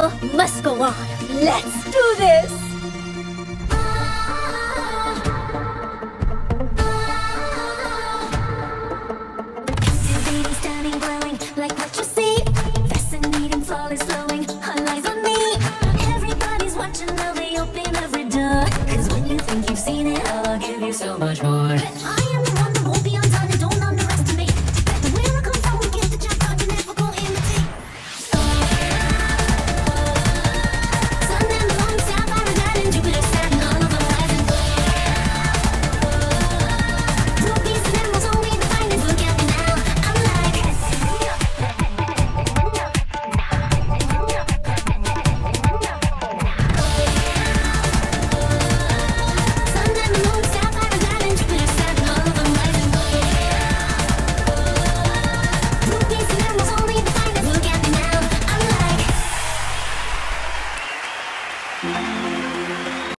show must go on. Let's do this! Captivating, stunning, glowing, like what you see. Fascinating, flawless, flowing, all eyes on me. Everybody's watching, now they open every door. Cause when you think you've seen it all, I'll give you so much more. I am the one that won't be undone, and don't underestimate. Where I come from, we get the jackpot, you never go imitate. Sun and moon, sapphire and diamond, Jupiter, Saturn, all of them rising. Rubies and emeralds, only the finest. Look at me now, I'm like sun and moon, sapphire and diamond, Jupiter, Saturn, all of them rising. Rubies and emeralds, only the finest. Look at me now, I'm like